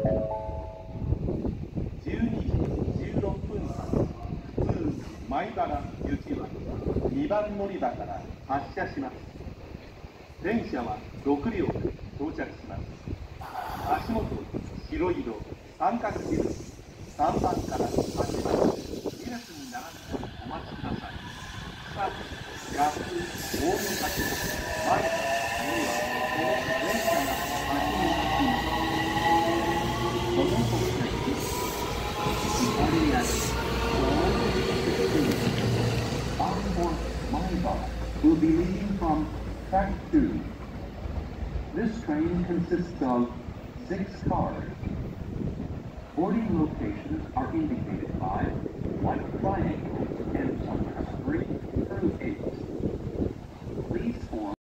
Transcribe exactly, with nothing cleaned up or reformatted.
じゅうにじじゅうろっぷん発普通米原行きはにばん乗り場から発車します。電車はろくりょうで到着します。足元白色三角印さんばんからはちばんに列に並んでお待ちください。さあ、逆大野崎前から右はこの電車が走ります。この国際左足 Onboard Maibara will be leaving from track two. This train consists of six cars. Boarding locations are indicated by white triangles and sometimes three through eight. Please form